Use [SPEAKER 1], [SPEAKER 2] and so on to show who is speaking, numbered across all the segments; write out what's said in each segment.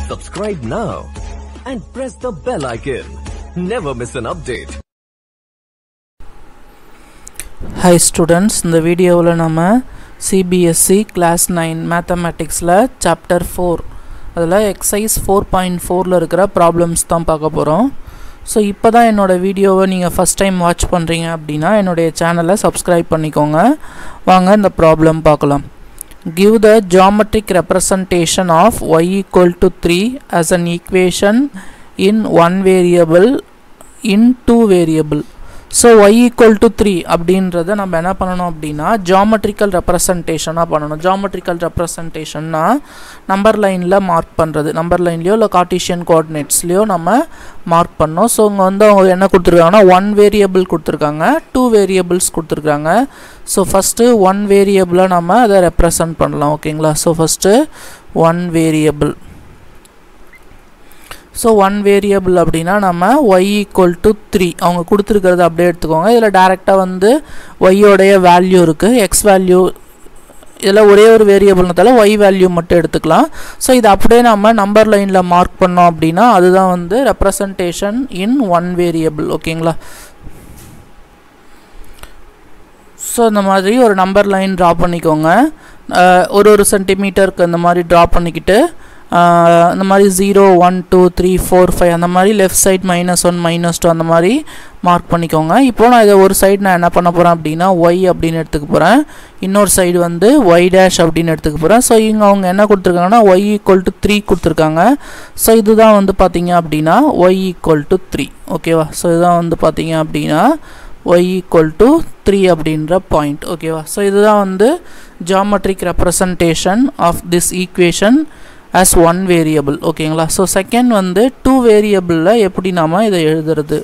[SPEAKER 1] Subscribe now and press the bell icon. Never miss an update.
[SPEAKER 2] Hi students, in the video நம்ம CBSE class 9 mathematics chapter 4 அதில் exercise 4.4 இருக்கிற problems தான் பார்க்க போகிறோம். So இப்போ தான் என்னோடய வீடியோவை நீங்கள் ஃபஸ்ட் டைம் வாட்ச் பண்ணுறீங்க அப்படின்னா என்னுடைய சேனலை சப்ஸ்கிரைப் பண்ணிக்கோங்க. வாங்க இந்த ப்ராப்ளம் பார்க்கலாம். Give the geometric representation of y equal to 3 as an equation in one variable in two variable. So y equal to 3 அப்படின்றத நம்ம என்ன பண்ணணும் அப்படின்னா geometrical representationாக பண்ணணும். geometrical representationனா நம்பர் லைனில் மார்க் பண்ணுறது, நம்பர் லைன்லையோ இல்லை கார்ட்டீசியன் கோஆர்டினேட்ஸ்லையோ நம்ம மார்க் பண்ணோம். ஸோ இங்கே வந்து அவங்க என்ன கொடுத்துருக்காங்கன்னா ஒன் வேரியபிள் கொடுத்துருக்காங்க, டூ வேரியபிள்ஸ் கொடுத்துருக்காங்க. ஸோ ஃபஸ்ட்டு ஒன் வேரியபிளாக நம்ம அதை ரெப்ரசன்ட் பண்ணலாம். ஓகேங்களா? So first one variable. So one variable அப்படின்னா நம்ம y ஈக்குவல் டு 3 அவங்க கொடுத்துருக்கிறது அப்படியே எடுத்துக்கோங்க. இதில் டேரெக்டாக வந்து ஒய்யோடைய வேல்யூ இருக்குது, எக்ஸ் வேல்யூ இதில் ஒரே ஒரு வேரியபிள்னால ஒய் வேல்யூ மட்டும் எடுத்துக்கலாம். ஸோ இது அப்படியே நம்ம நம்பர் லைனில் மார்க் பண்ணோம் அப்படின்னா அதுதான் வந்து ரெப்ரசன்டேஷன் இன் ஒன் வேரியபிள். ஓகேங்களா? ஸோ இந்த மாதிரி ஒரு நம்பர் லைன் ட்ரா பண்ணிக்கோங்க. ஒரு சென்டிமீட்டருக்கு அந்த மாதிரி ட்ரா பண்ணிக்கிட்டு இந்த மாதிரி 0 1 2 3 4 5 அந்த மாதிரி லெஃப்ட் சைட் -1 -2 அந்த மாதிரி மார்க் பண்ணிக்கோங்க. இப்போ நான் இதை ஒரு சைடு நான் என்ன பண்ண போகிறேன் அப்படின்னா ஒய் அப்படின்னு எடுத்துக்க போகிறேன், இன்னொரு சைடு வந்து ஒய் டேஷ் அப்படின்னு எடுத்துக்க போகிறேன். ஸோ இங்கே அவங்க என்ன கொடுத்துருக்காங்கன்னா ஒய் ஈக்குவல் டு 3 கொடுத்துருக்காங்க. ஸோ இதுதான் வந்து பார்த்தீங்க அப்படின்னா ஒய் ஈக்குவல் டு 3. ஓகேவா? ஸோ இதுதான் வந்து பார்த்தீங்க அப்படின்னா y equal to 3 அப்படின்ற பாயிண்ட். ஓகேவா? ஸோ இதுதான் வந்து geometric representation of this equation as one variable. ஓகேங்களா? ஸோ செகண்ட் வந்து டூ வேரியபிளில் எப்படி நாம இதை எழுதுறது?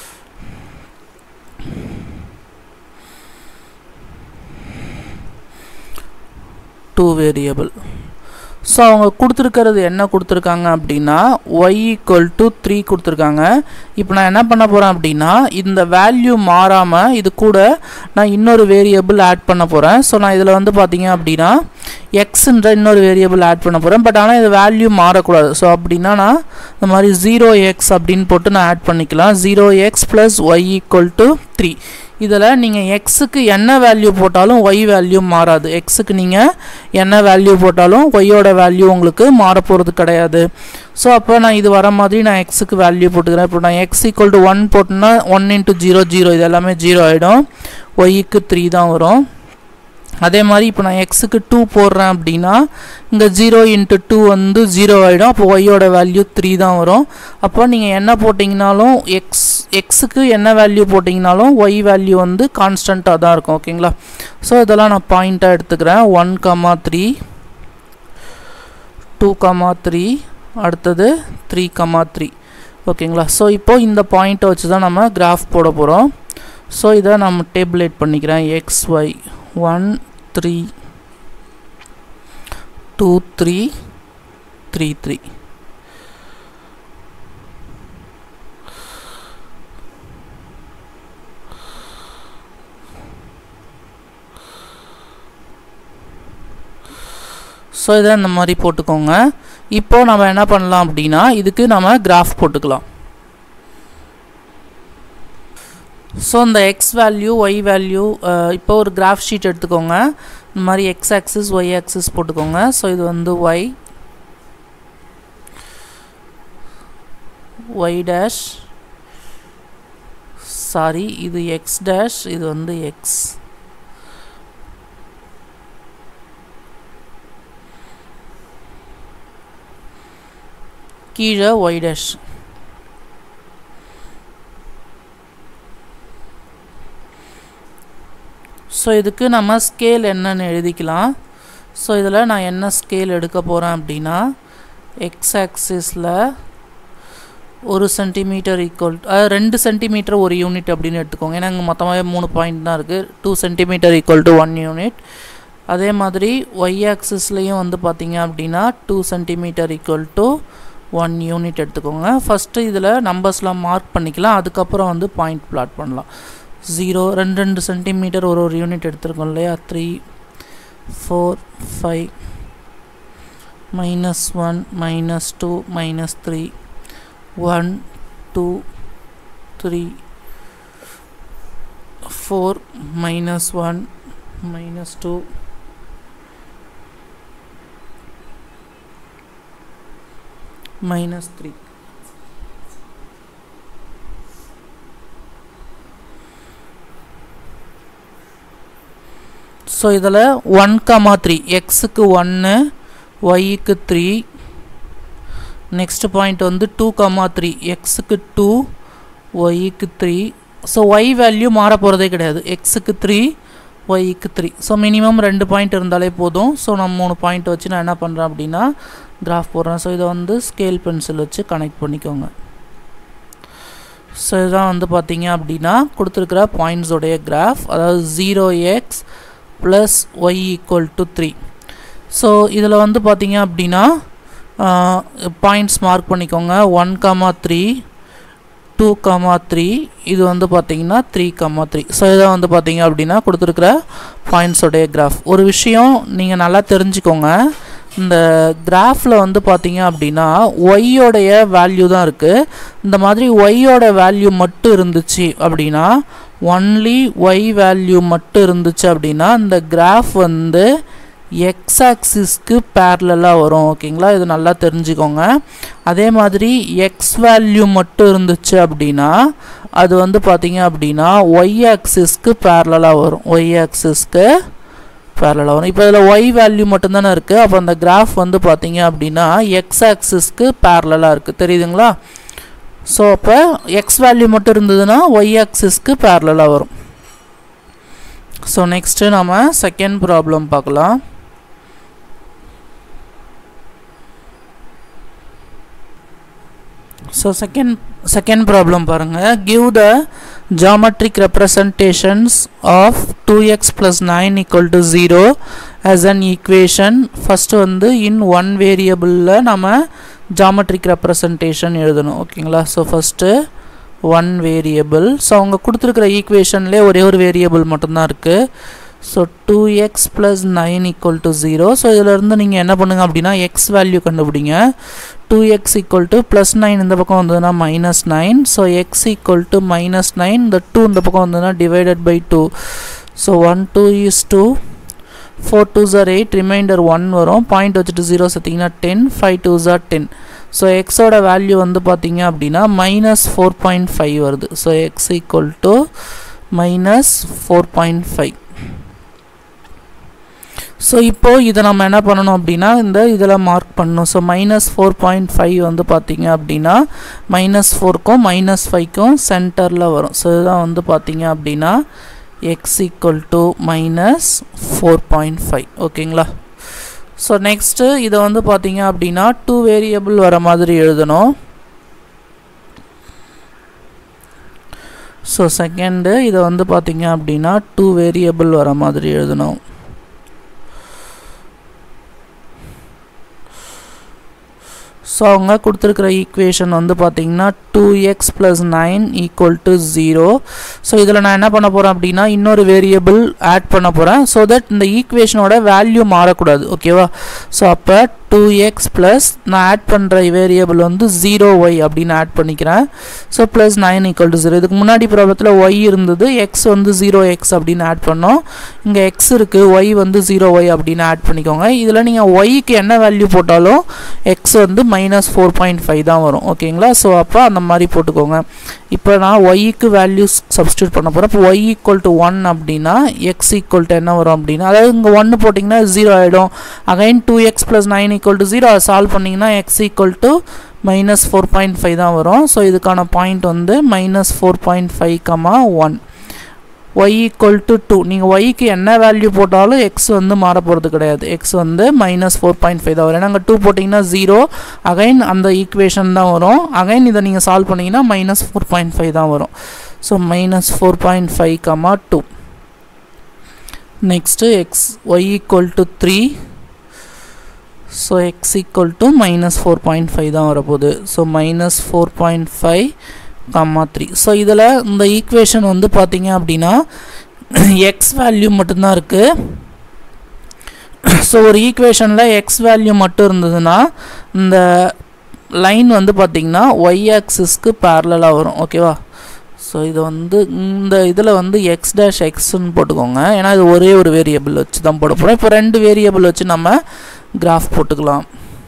[SPEAKER 2] Two variable. ஸோ அவங்க கொடுத்துருக்கிறது என்ன கொடுத்துருக்காங்க அப்படின்னா y ஈக்குவல் டு 3 கொடுத்துருக்காங்க. இப்போ நான் என்ன பண்ண போகிறேன் அப்படின்னா இந்த வேல்யூ மாறாமல் இது கூட நான் இன்னொரு வேரியபிள் ஆட் பண்ண போகிறேன். ஸோ நான் இதில் வந்து பார்த்தீங்க அப்படின்னா எக்ஸுன்ற இன்னொரு வேரியபிள் ஆட் பண்ண போகிறேன். பட் ஆனால் இது வேல்யூ மாறக்கூடாது. ஸோ அப்படின்னா நான் இந்த மாதிரி 0x அப்படின்னு போட்டு நான் ஆட் பண்ணிக்கலாம். 0x plus Y equal to 3. இதில் நீங்கள் எக்ஸுக்கு என்ன வேல்யூ போட்டாலும் ஒய் வேல்யூ மாறாது. எக்ஸுக்கு நீங்கள் என்ன வேல்யூ போட்டாலும் ஒய்யோட வேல்யூ உங்களுக்கு மாற போகிறது கிடையாது. ஸோ அப்போ நான் இது வர மாதிரி நான் எக்ஸுக்கு வேல்யூ போட்டுக்கிறேன். இப்போ நான் எக்ஸ் ஈக்குவல் டு 1 போட்டோன்னா 1 × 0 0, இது எல்லாமே 0 ஆகிடும். ஒய்க்கு 3 தான் வரும். அதே மாதிரி இப்போ நான் எக்ஸுக்கு 2 போடுறேன் அப்படின்னா இங்கே 0 × 2 வந்து 0 ஆகிடும். அப்போ ஒய்யோட வேல்யூ 3 தான் வரும். அப்போ நீங்கள் என்ன போட்டிங்கனாலும் எக்ஸுக்கு என்ன வேல்யூ போட்டிங்கனாலும் ஒய் வேல்யூ வந்து கான்ஸ்டண்ட்டாக தான் இருக்கும். ஓகேங்களா? ஸோ இதெல்லாம் நான் பாயிண்ட்டாக எடுத்துக்கிறேன். 1, 3 2, 3 அடுத்தது 3, 3. ஓகேங்களா? ஸோ இப்போ இந்த பாயிண்ட்டை வச்சு தான் நம்ம கிராஃப் போட போகிறோம். ஸோ இதை நம்ம டேபிளேட் பண்ணிக்கிறேன். xy 1 3 2 3 3 3. ஸோ இதை இந்த மாதிரி போட்டுக்கோங்க. இப்போ நம்ம என்ன பண்ணலாம் அப்படின்னா இதுக்கு நம்ம கிராஃப் போட்டுக்கலாம். ஸோ இந்த எக்ஸ் வேல்யூ ஒய் வேல்யூ இப்போ ஒரு கிராஃப் ஷீட் எடுத்துக்கோங்க. இந்த மாதிரி எக்ஸ் ஆக்சிஸ் ஒய் ஆக்சிஸ் போட்டுக்கோங்க. ஸோ இது வந்து ஒய் டேஷ், சாரி இது எக்ஸ் டேஷ், இது வந்து எக்ஸ். கீழே ஒய் டேஷ். ஸோ இதுக்கு நம்ம ஸ்கேல் என்னன்னு எழுதிக்கலாம். ஸோ இதில் நான் என்ன ஸ்கேல் எடுக்க போகிறேன் அப்படின்னா எக்ஸ் ஆக்சிஸில் 1 சென்டிமீட்டர் ஈக்குவல் 2 சென்டிமீட்டர் ஒரு யூனிட் அப்படின்னு எடுத்துக்கோங்க. ஏன்னா இங்கே மொத்தமாகவே 3 பாயிண்ட் தான் இருக்குது. 2 சென்டிமீட்டர் ஈக்குவல் டு 1 யூனிட். அதே மாதிரி ஒய் ஆக்சிஸ்லேயும் வந்து பார்த்தீங்க அப்படின்னா 2 சென்டிமீட்டர் ஈக்குவல் டு 1 யூனிட் எடுத்துக்கோங்க. ஃபஸ்ட்டு இதில் நம்பர்ஸ்லாம் மார்க் பண்ணிக்கலாம், அதுக்கப்புறம் வந்து பாயிண்ட் பிளாட் பண்ணலாம். 0 2 சென்டிமீட்டர் ஒரு யூனிட் எடுத்துருக்கோம் இல்லையா? 3 4 5 minus 1 minus 2 minus 3 1 2 3 4 minus 1 minus 2 minus 3. So இதில் 1, 3 x க்கு 1 y க்கு 3 next point வந்து 2, 3 x க்கு 2 y க்கு 3. so y value மாற போகிறதே கிடையாது, x க்கு 3 y க்கு 3. so minimum 2 பாயிண்ட் இருந்தாலே போதும். so நம்ம 3 பாயிண்ட் வச்சு நான் என்ன பண்ணுறேன் அப்படின்னா கிராஃப் போடுறேன். ஸோ இதை வந்து ஸ்கேல் பென்சில் வச்சு கனெக்ட் பண்ணிக்கோங்க. ஸோ இதுதான் வந்து பார்த்தீங்க அப்படின்னா கொடுத்துருக்கிற பாயிண்ட்ஸோடைய கிராஃப், அதாவது 0x + y = 3. ஸோ இதில் வந்து பார்த்தீங்க அப்படின்னா பாயிண்ட்ஸ் மார்க் பண்ணிக்கோங்க. 1, 3 2, 3 இது வந்து பார்த்தீங்கன்னா 3, 3. ஸோ இதை வந்து பார்த்தீங்க அப்படின்னா கொடுத்துருக்கிற பாயிண்ட்ஸோடைய கிராஃப். ஒரு விஷயம் நீங்கள் நல்லா தெரிஞ்சுக்கோங்க, இந்த கிராஃபில் வந்து பார்த்தீங்க அப்படின்னா ஒய்யோடைய வேல்யூ தான் இருக்குது. இந்த மாதிரி ஒய்யோட வேல்யூ மட்டும் இருந்துச்சு அப்படின்னா, ஒன்லி ஒய் வேல்யூ மட்டும் இருந்துச்சு அப்படின்னா இந்த கிராஃப் வந்து எக்ஸ் ஆக்சிஸ்க்கு பேரலாக வரும். ஓகேங்களா, இது நல்லா தெரிஞ்சுக்கோங்க. அதே மாதிரி எக்ஸ் வேல்யூ மட்டும் இருந்துச்சு அப்படின்னா அது வந்து பார்த்தீங்க அப்படின்னா ஒய் ஆக்சிஸ்க்கு பேரலாக வரும், ஒய் ஆக்சிஸ்க்கு பேரலாக வரும். இப்போ இதில் ஒய் வேல்யூ மட்டும்தானே இருக்குது, அப்போ அந்த கிராஃப் வந்து பார்த்தீங்க அப்படின்னா எக்ஸ் ஆக்சிஸ்க்கு பேரலாக இருக்குது, தெரியுதுங்களா? ஸோ அப்போ எக்ஸ் வேல்யூ மட்டும் இருந்ததுன்னா ஒய் ஆக்சிஸ்க்கு பேரலாக வரும். ஸோ நெக்ஸ்ட்டு நம்ம செகண்ட் ப்ராப்ளம் பார்க்கலாம். ஸோ செகண்ட் ப்ராப்ளம் பாருங்கள். Give the geometric representations of 2x plus 9 equal to 0 as an equation. first வந்து in one variable நம்ம geometric representation எழுதணும். ஓகேங்களா, so first one variable. So அவங்க கொடுத்துருக்கிற ஈக்குவேஷன்லேயே ஒரே ஒரு வேரியபிள் மட்டும்தான் இருக்குது. So 2x plus 9 equal to 0. So இதிலிருந்து நீங்கள் என்ன பண்ணுங்க அப்படின்னா எக்ஸ் வேல்யூ கண்டுபிடிங்க. 2x equal to plus 9 இந்த பக்கம் வந்ததுன்னா -9. ஸோ x equal to -9, இந்த 2 இந்த பக்கம் வந்ததுன்னா divided by 2. So 1 2 is 2, 4 2s are 8, remainder 1 வரும். பாயிண்ட் வச்சுட்டு 0 சேர்த்திங்கன்னா 10, 5 2s are 10. ஸோ எக்ஸோட வேல்யூ வந்து பார்த்தீங்க அப்படின்னா -4.5 வருது. So x equal to -4.5. So இப்போது இதை நம்ம என்ன பண்ணணும் அப்படின்னா இந்த இதில் மார்க் பண்ணணும். ஸோ -4.5 வந்து பார்த்தீங்க அப்படின்னா -4க்கும் -5க்கும் சென்டரில் வரும். ஸோ இதுதான் வந்து பார்த்தீங்க அப்படின்னா x equal to -4.5. ஓகேங்களா, ஸோ நெக்ஸ்ட்டு இதை வந்து பார்த்தீங்க அப்படின்னா 2 வேரியபிள் வர மாதிரி எழுதணும். ஸோ செகண்டு இதை வந்து பார்த்தீங்க அப்படின்னா 2 வேரியபிள் வர மாதிரி எழுதணும். ஸோ அவங்க கொடுத்துருக்கிற ஈக்குவேஷன் வந்து பார்த்தீங்கன்னா 2x plus 9 equal to 0. So இதில் நான் என்ன பண்ண போகிறேன் அப்படின்னா இன்னொரு வேரியபிள் ஆட் பண்ண போகிறேன், ஸோ தட் இந்த ஈக்குவேஷனோட வேல்யூ மாறக்கூடாது. ஓகேவா, ஸோ அப்போ 2x ப்ளஸ் நான் ஆட் பண்ணுற வேரியபிள் வந்து 0y அப்படின்னு ஆட் பண்ணிக்கிறேன். So plus 9 equal to 0. இதுக்கு முன்னாடி ப்ராப்ளத்தில் y இருந்தது, x வந்து 0x அப்படின்னு ஆட் பண்ணோம். இங்கே x இருக்குது, y வந்து 0y அப்படின்னு ஆட் பண்ணிக்கோங்க. இதில் நீங்கள் yக்கு என்ன வேல்யூ போட்டாலும் x வந்து -4.5 தான் வரும். ஓகேங்களா, ஸோ அப்போ அந்த மாதிரி போட்டுக்கோங்க. இப்போ நான் yக்கு வேல்யூ சப்ஸ்டியூட் பண்ண போகிறேன். இப்போ y equal to 1 அப்படின்னா x equal to என்ன வரும் அப்படின்னா, அதாவது இங்கே 1 போட்டிங்கன்னா 0 ஆகிடும். Again 2x plus 9 equal to 0 solve பண்ணிங்கன்னா x equal to -4.5 தான் வரும். ஸோ இதுக்கான பாயிண்ட் வந்து -4.5, 1. y equal to 2. நீங்கள் yக்கு என்ன வேல்யூ போட்டாலும் x வந்து மாற போகிறது கிடையாது, x வந்து -4.5 தான் வரும். ஏன்னா அங்கே 2 போட்டிங்கன்னா 0, அகைன் அந்த ஈக்குவேஷன் தான் வரும். அகைன் இதை நீங்கள் சால்வ் பண்ணிங்கன்னா -4.5 தான் வரும். So -4.5, 2. Next y equal to 3. So x equal to -4.5 தான் வரப்போகுது. ஸோ -4.5, 3. ஸோ இதில் இந்த ஈக்குவேஷன் வந்து பார்த்தீங்க அப்படின்னா எக்ஸ் வேல்யூ மட்டும்தான் இருக்குது, ஸோ ஒரு ஈக்குவேஷனில் எக்ஸ் வேல்யூ மட்டும் இருந்ததுன்னா இந்த லைன் வந்து பார்த்திங்கன்னா ஒய் ஆக்சிஸ்க்கு பேரலாக வரும். ஓகேவா? ஸோ இது வந்து இந்த இதில் வந்து எக்ஸ் டேஷ் எக்ஸ்ன்னு போட்டுக்கோங்க. ஏன்னா இது ஒரே ஒரு வேரியபிள் வச்சு தான் போட போகிறோம். இப்போ 2 வேரியபிள் வச்சு நம்ம கிராஃப் போட்டுக்கலாம்.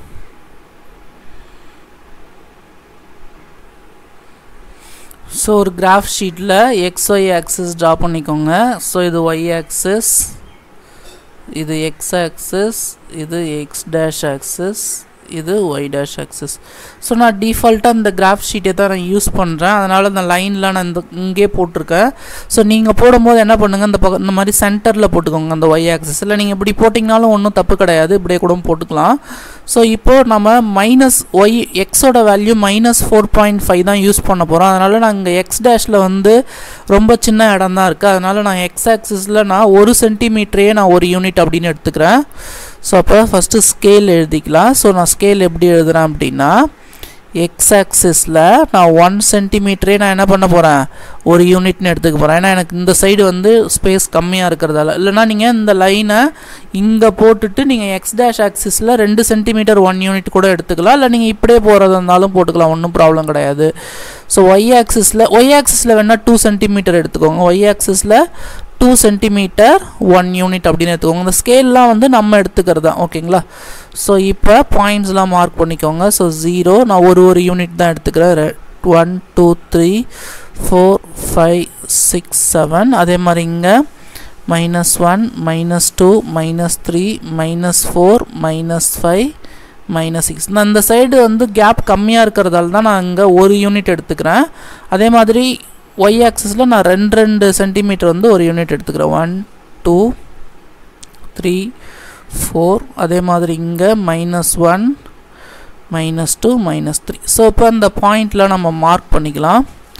[SPEAKER 2] ஸோ ஒரு கிராஃப் ஷீட்டில் எக்ஸ் ஒய் ஆக்சிஸ் ட்ரா பண்ணிக்கோங்க. ஸோ இது ஒய் ஆக்சிஸ், இது எக்ஸ் ஆக்சிஸ், இது எக்ஸ் டேஷ் ஆக்சிஸ், இது ஒய் டேஷ் ஆக்சிஸ். ஸோ நான் டிஃபால்ட்டாக இந்த கிராஃப் ஷீட்டை தான் நான் யூஸ் பண்ணுறேன். அதனால் இந்த லைனில் நான் இங்கே போட்டிருக்கேன். ஸோ நீங்கள் போடும்போது என்ன பண்ணுங்கள், இந்த மாதிரி சென்டரில் போட்டுக்கோங்க அந்த ஒய் ஆக்சிஸ். இல்லை நீங்கள் இப்படி போட்டிங்கனாலும் ஒன்றும் தப்பு கிடையாது, இப்படியே கூட போட்டுக்கலாம். ஸோ இப்போது நம்ம மைனஸ் ஒய் எக்ஸோட வேல்யூ -4.5 தான் யூஸ் பண்ண போகிறோம். அதனால் நான் இங்கே எக்ஸ் டேஷில் வந்து ரொம்ப சின்ன இடம் தான் இருக்குது. அதனால் நான் எக்ஸ் ஆக்சிஸில் நான் 1 சென்டிமீட்டரே நான் 1 யூனிட் அப்படின்னு எடுத்துக்கிறேன். ஸோ அப்போ ஃபஸ்ட்டு ஸ்கேல் எழுதிக்கலாம். ஸோ நான் ஸ்கேல் எப்படி எழுதுகிறேன் அப்படின்னா, எக்ஸ் ஆக்சிஸில் நான் 1 சென்டிமீட்டரே நான் என்ன பண்ண போகிறேன், 1 யூனிட்னு எடுத்துக்க போகிறேன். ஏன்னா எனக்கு இந்த சைடு வந்து ஸ்பேஸ் கம்மியாக இருக்கிறதால. இல்லைனா நீங்கள் இந்த லைனை இங்கே போட்டுட்டு நீங்கள் எக்ஸ் டேஷ் ஆக்சிஸில் 2 சென்டிமீட்டர் 1 யூனிட் கூட எடுத்துக்கலாம். இல்லை நீங்கள் இப்படியே போகிறதா இருந்தாலும் போட்டுக்கலாம், ஒன்றும் ப்ராப்ளம் கிடையாது. ஸோ ஒய் ஆக்சிஸில் வேணால் 2 சென்டிமீட்டர் எடுத்துக்கோங்க. ஒய் ஆக்சிஸில் 2 சென்டிமீட்டர் 1 யூனிட் அப்படின்னு எடுத்துக்கோங்க. இந்த ஸ்கேல்லாம் வந்து நம்ம எடுத்துக்கிறது தான். ஓகேங்களா? ஸோ இப்போ பாயிண்ட்ஸ்லாம் மார்க் பண்ணிக்கோங்க. ஸோ 0 நான் ஒரு யூனிட் தான் எடுத்துக்கிறேன். 1 2 3 4 5 6 7. அதே மாதிரி இங்கே -1 -2 -3 -4 -5 -6. நான் இந்த சைடு வந்து கேப் கம்மியாக இருக்கிறதால தான் நான் இங்கே 1 யூனிட் எடுத்துக்கிறேன். அதே மாதிரி ஒய் ஆக்சிஸில் நான் 2 சென்டிமீட்டர் வந்து 1 யூனிட் எடுத்துக்கிறேன். 1 2 3 4. அதே மாதிரி இங்கே -1 -2 -3. ஸோ இப்போ இந்த பாயிண்டில் நம்ம மார்க் பண்ணிக்கலாம்.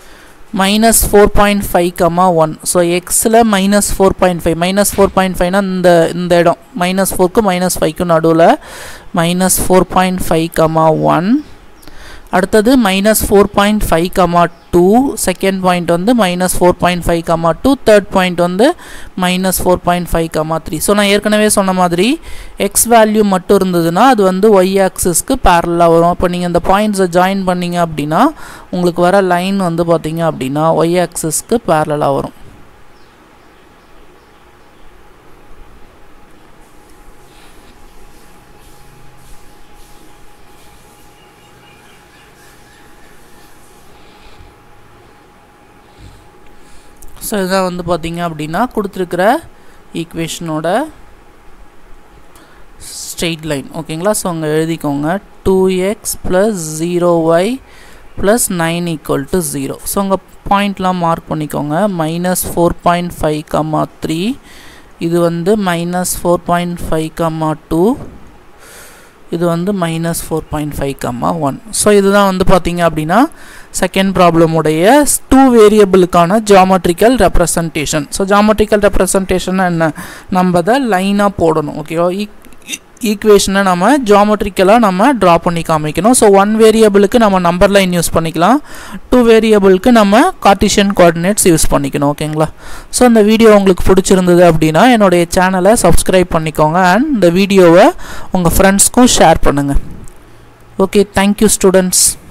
[SPEAKER 2] -4.5, 1. ஸோ எக்ஸில் -4.5 -4.5னா இந்த இடம் -4க்கும் -5க்கும் நடுவில் -4.5, 1. அடுத்தது -4.5, 2. செகண்ட் பாயிண்ட் வந்து -4.5, 2. தேர்ட் பாயிண்ட் வந்து -4.5, 3. ஸோ நான் ஏற்கனவே சொன்ன மாதிரி எக்ஸ் வேல்யூ மட்டும் இருந்ததுன்னா அது வந்து ஒய் ஆக்சிஸ்க்கு பேரலாக வரும். இப்போ நீங்கள் இந்த பாயிண்ட்ஸை ஜாயின் பண்ணிங்க அப்படின்னா உங்களுக்கு வர லைன் வந்து பார்த்தீங்க அப்படின்னா ஒய் ஆக்சிஸ்க்கு பேரலாக வரும். ஸோ இதான் வந்து பார்த்தீங்க அப்படின்னா கொடுத்துருக்கிற ஈக்குவேஷனோட ஸ்ட்ரெயிட் லைன். ஓகேங்களா? ஸோ அங்கே எழுதிக்கோங்க 2x + 0y + 9 = 0. ஸோ அங்கே பாயிண்ட்லாம் மார்க் பண்ணிக்கோங்க. -4.5, 3. இது வந்து -4.5, 2. இது வந்து -4.5, 1. ஸோ இதுதான் வந்து பார்த்தீங்க அப்படின்னா செகண்ட் ப்ராப்ளமுடைய 2 வேரியபிளுக்கான geometrical representation. So geometrical representation என்ன, நம்ம அதை லைனாக போடணும். ஓகேவா? ஈக்குவேஷனை நம்ம ஜாமெட்ரிக்கலாக நம்ம ட்ரா பண்ணி காமிக்கணும். ஸோ 1 வேரியபிளுக்கு நம்ம நம்பர் லைன் யூஸ் பண்ணிக்கலாம். 2 வேரியபிளுக்கு நம்ம கார்ட்டீசியன் கோஆர்டினேட்ஸ் யூஸ் பண்ணிக்கணும். ஓகேங்களா? ஸோ இந்த வீடியோ உங்களுக்கு பிடிச்சிருந்தது அப்படின்னா என்னுடைய சேனலை சப்ஸ்கிரைப் பண்ணிக்கோங்க அண்ட் இந்த வீடியோவை உங்கள் ஃப்ரெண்ட்ஸ்க்கும் ஷேர் பண்ணுங்கள். Okay, thank you students.